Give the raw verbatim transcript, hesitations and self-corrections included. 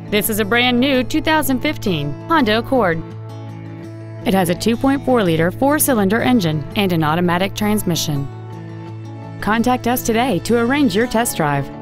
This is a brand new two thousand fifteen Honda Accord. It has a two point four liter four-cylinder engine and an automatic transmission. Contact us today to arrange your test drive.